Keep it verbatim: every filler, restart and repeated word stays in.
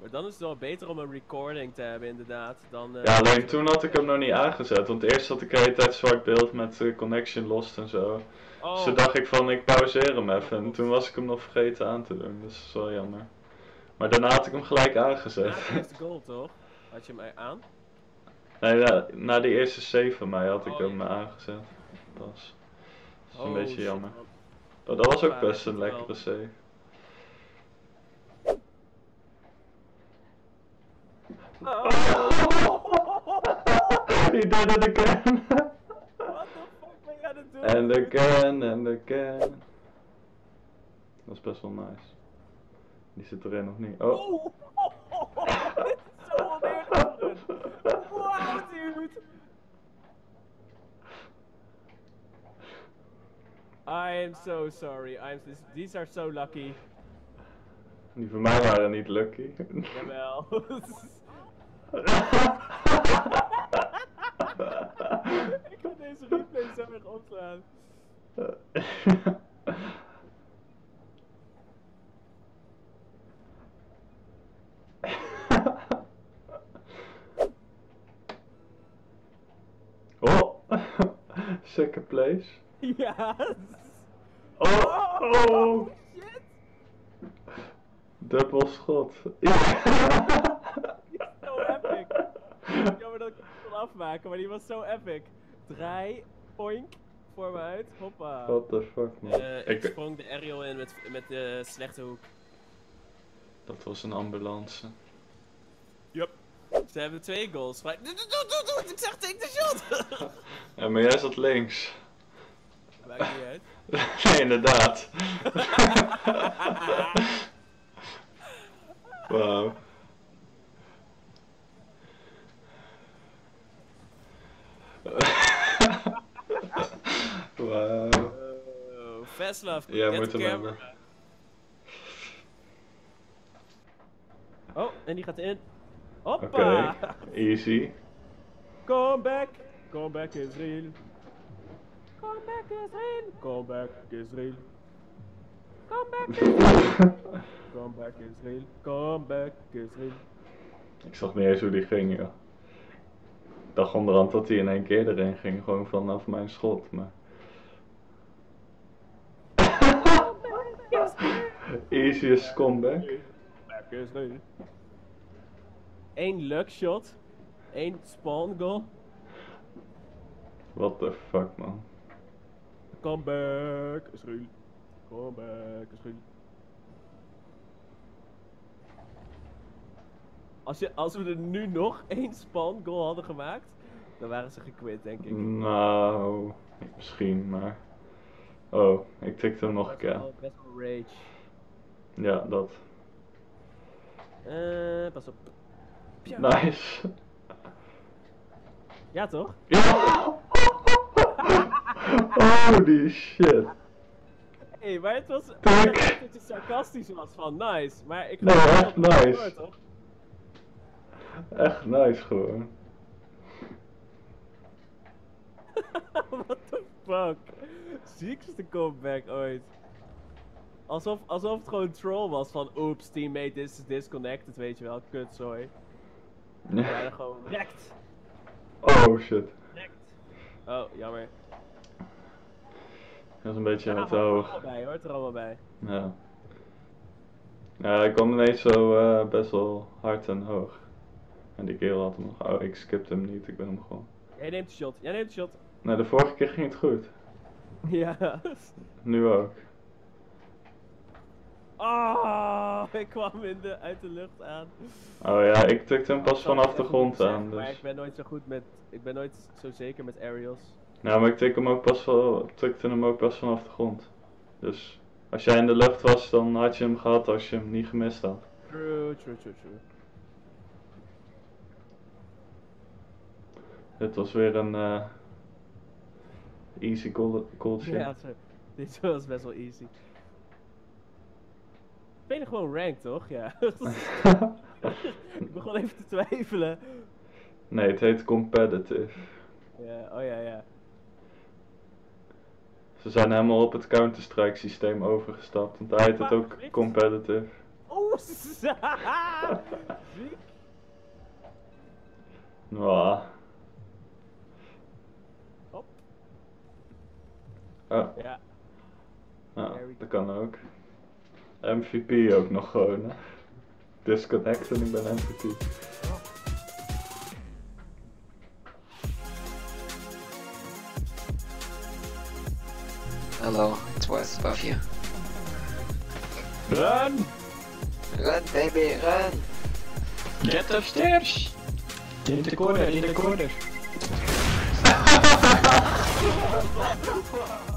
Maar dan is het wel beter om een recording te hebben inderdaad. Dan, uh, ja, alleen toen had ik hem nog niet aangezet. Want eerst had ik de hele tijd zwart beeld met uh, connection lost en zo. oh. Dus toen dacht ik van ik pauzeer hem even. En toen was ik hem nog vergeten aan te doen. Dus dat is wel jammer. Maar daarna had ik hem gelijk aangezet. Na de eerste goal toch? Had je hem aan? Nee, na, na de eerste save van mij had ik oh, hem ja. aangezet. Dat is, dat is oh, een beetje shit, jammer. man. Oh, dat was ook Ja, best dat een is lekkere save. Oh. He did it again! What the fuck ben jij aan het doen? And again, and again. Dat is best wel nice. Die zit erin nog niet. Oh! Oh. Dit is zo oneerlijk. Wow, dude! I am so sorry. I'm this, these are so lucky. Die van mij waren niet lucky. Jawel. Ik ga deze replay zo erg opslaan. Oh! Second place. Ja. Oh! Oh! Shit! Dubbel schot. Zo epic. Jammer dat ik het kon afmaken, maar die was zo epic. Draai, oink, voor me uit, hoppa. What the fuck, man. Uh, ik, ik sprong de aerial in met, met de slechte hoek. Dat was een ambulance. Yup. Ze hebben twee goals. Doe, doe, doe, doe, doe. Ik zeg take the shot! Ja, maar jij zat links. Maakt niet uit. Nee, inderdaad. Wauw. Wauw. Oh, Veslav, Ja, get moet the hem camera. hebben. Oh, en die gaat in. Hoppa! Oké, okay. Easy. Comeback! Comeback is real. Comeback is real. Comeback is real. Comeback is real. Comeback is real. Comeback is real. Ik zag niet eens hoe die ging, joh. Ik dacht onderhand dat hij in één keer erin ging, gewoon vanaf mijn schot, maar... Easiest comeback. Comeback is real. Eén luck shot. Eén spawn goal. What the fuck, man. Comeback is real. Comeback is real. Als, je, als we er nu nog één spawn goal hadden gemaakt, dan waren ze gequit, denk ik. Nou, misschien, maar... Oh, ik tikte hem nog een keer. Best wel rage. Ja, dat. Eh, pas op. Pja. Nice. Ja, toch? Ja! Holy shit. Hé, hey, maar het was... Ik Kijk. dacht dat het sarcastisch was van nice, maar ik... Nee, echt wel nice. door, toch? Echt nice gewoon. What the fuck? Ziekste comeback ooit. Alsof, alsof het gewoon troll was van oeps, teammate is disconnected, weet je wel, kutzooi. We waren gewoon wrecked. Oh shit. Wrecked. Oh, jammer. Dat is een beetje Ja, te hoort er hoog. allemaal bij, hoort er allemaal bij. Ja. Ja, ik kwam ineens zo uh, best wel hard en hoog. En die kerel had hem nog. Oh, ik skipte hem niet, ik ben hem gewoon. Jij neemt de shot, jij neemt de shot. Nee, de vorige keer ging het goed. Ja. Nu ook. Oh, ik kwam in de, uit de lucht aan. Oh ja, ik tikte hem pas Ik zal vanaf het de even grond niet zeggen, aan. Maar Dus. ik ben nooit zo goed met, ik ben nooit zo zeker met aerials. Ja, maar ik tik hem ook pas wel, tikte hem ook pas vanaf de grond. Dus als jij in de lucht was, dan had je hem gehad als je hem niet gemist had. True, true, true, true. Dit was weer een uh, easy goal, goaltje. Ja, sorry. Dit was best wel easy. Ben je gewoon ranked, toch? Ja. Ik begon even te twijfelen. Nee, het heet competitive. Ja, oh ja, ja. Ze zijn helemaal op het Counter-Strike systeem overgestapt, want hij heet het ook competitive. Oeh, Ziek. Nou. Hop. Oh, Ja. nou, There we dat kan ook. M V P ook nog gewoon, hè. Disconnect en ik ben M V P. Hello, it's West above you. Run! Run, baby, run! Get upstairs! In the corner, in the corner.